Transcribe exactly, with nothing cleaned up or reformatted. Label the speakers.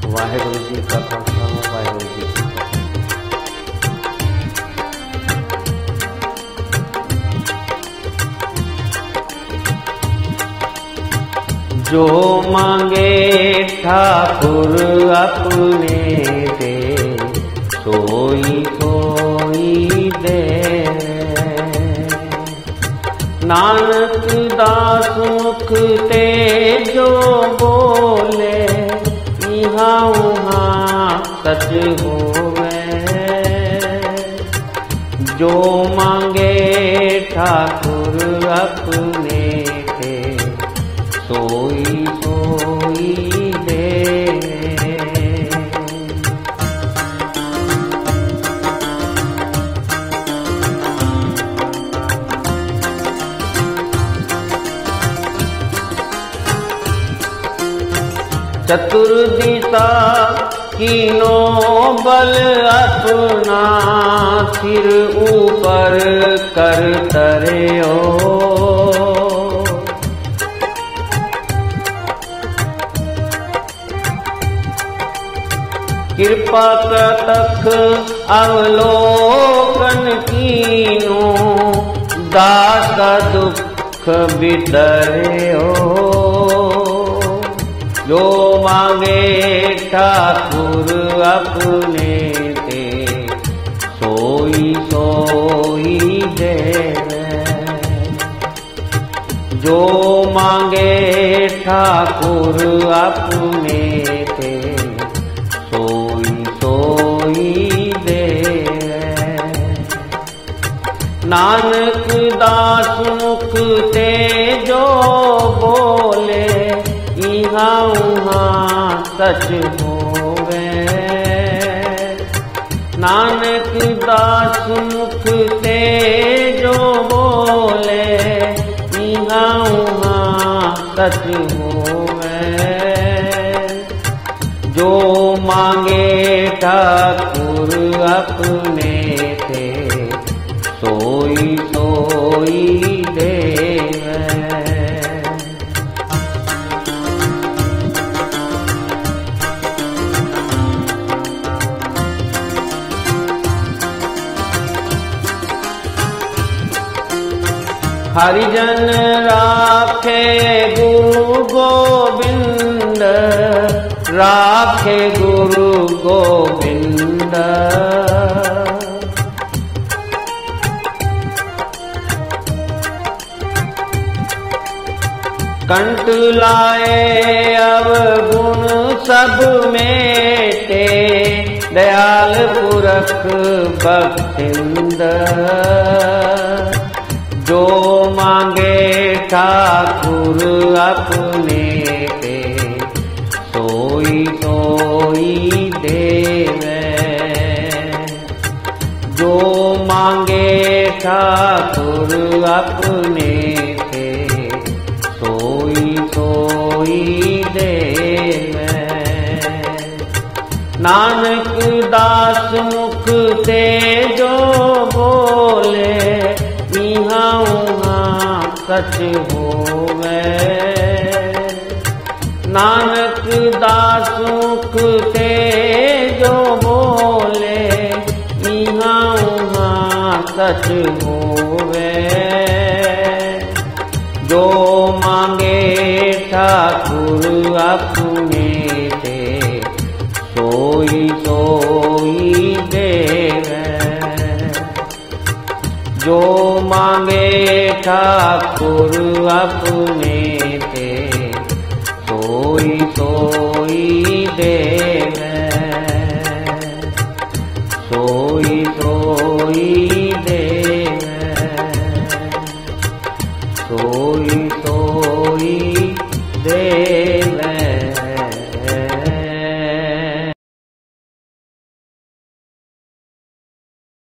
Speaker 1: वाहेगुरु जी का खालसा वाहेगुरु जी की फतेह। जो मांगे ठाकुर अपने दे, सोई सोई दे। नानक दास मुख ते जो बोले, इहाँ उहाँ सच होवे। जो मांगे ठाकुर अपने ते, सोई सोई दे। चतुर्दिशा कीनो बल अपना, सिर ऊपर कर तरे ओ। कृपा प्रतख अवलोकन कीनो, दास दुख बितरे ओ। जो मांगे ठाकुर अपने ते, सोई सोई दे। जो मांगे ठाकुर अपने ते, सोई सोई दे। नानक दास मुख ते जो बोले, इहाँ उहाँ सच होवे। नानक दास मुख ते जो बोले, इहाँ उहाँ सच होवे। जो मांगे ठाकुर अपने ते, सोई सोई दे। हरिजन राखे गुरु गोविंद, राखे गुरु गोविंद। कंठ लाए अवगुण सब मेटे, दयाल पुरख भक्तिंद। जो मांगे ठाकुर अपने ते, सोई सोई देवे। जो मांगे ठाकुर अपने ते, सोई सोई देवे। नानक दास मुख ते जो बोले, इहाँ उहाँ सच होवे। नानक दास मुख ते जो बोले, इहाँ उहाँ सच होवे। जो मांगे ठाकुर अपने ते, सोई सोई देवे। जो मांगे ठाकुर अपने ते, सोई सोई देवे।